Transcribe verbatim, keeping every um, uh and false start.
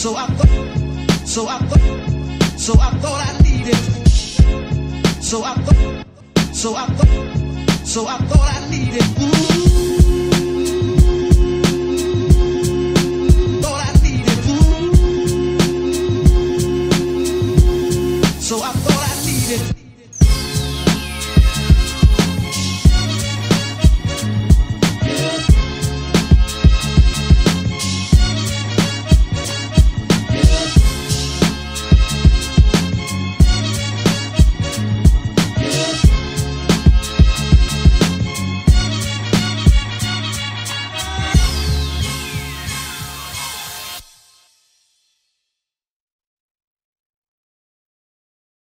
So I thought, so I thought, so I thought I needed. So I thought, so I thought, so I thought I needed. Ooh.